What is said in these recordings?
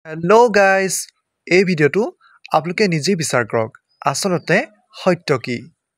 hello' guys এই ভিডিঅ'টো আপোনালোকে নিজেই বিচাৰ কৰক আচলতে সত্য কি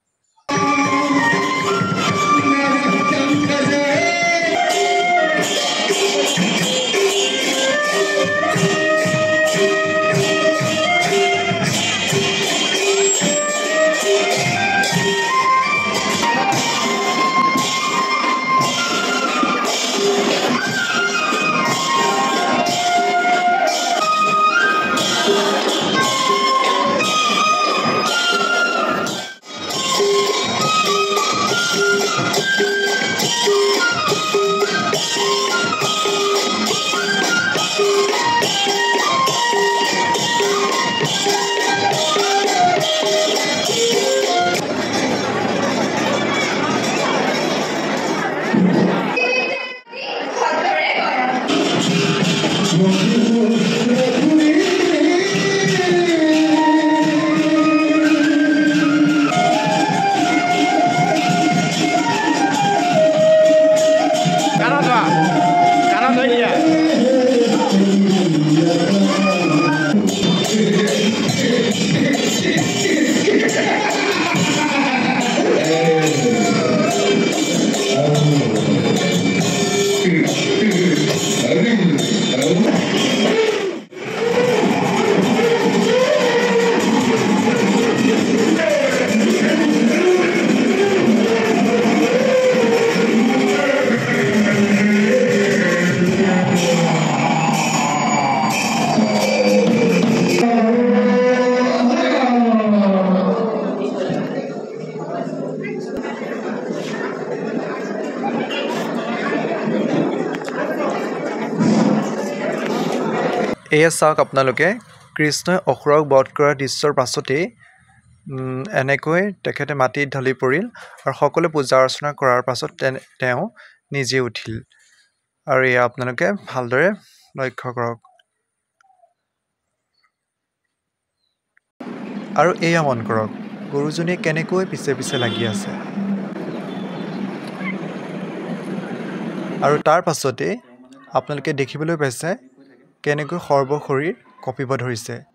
এয়া চাওক আপোনালোকে কৃষ্ণই অসুৰক বধ কৰাৰ দৃশ্যৰ পাছতেই এনেকৈ তেখেতে মাটিত ঢলি পৰিল আৰু সকলো পূজা অৰ্চনা কৰাৰ পাছত তেওঁ নিজে উঠিল আৰু এয়া আপোনালোকে ভালদৰে লক্ষ্য কৰক আৰু এয়া মন কৰক গৰুজনীয়ে কেনেকৈ পিছে পিছে লাগি আছে আৰু তাৰ পাছতেই আপোনালোকে দেখিবলৈ পাইছে কেনেকৈ সৰ্বশৰীৰ কঁপিব ধৰিছে